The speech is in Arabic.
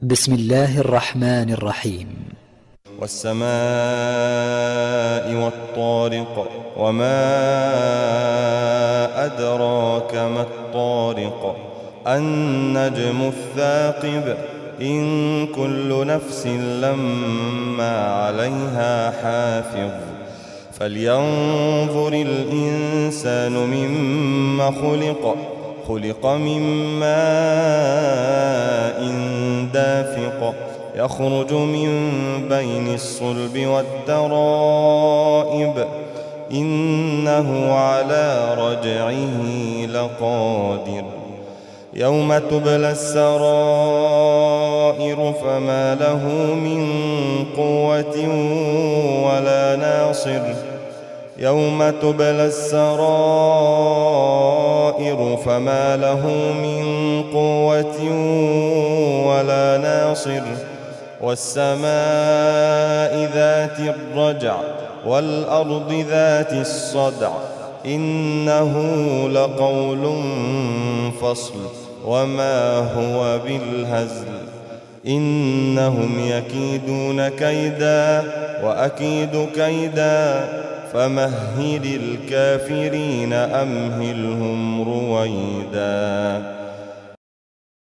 بسم الله الرحمن الرحيم. والسماء والطارق وما أدراك ما الطارق النجم الثاقب إن كل نفس لما عليها حافظ فلينظر الإنسان مما خلق من ماء دافق يخرج من بين الصلب والترائب إنه على رجعه لقادر يوم تبلى السرائر فما له من قوة ولا ناصر يوم تبلى السرائر فما له من قوة ولا ناصر والسماء ذات الرجع والأرض ذات الصدع إنه لقول فصل وما هو بالهزل إنهم يكيدون كيدا وأكيد كيدا فمهل الكافرين أمهلهم رويدا.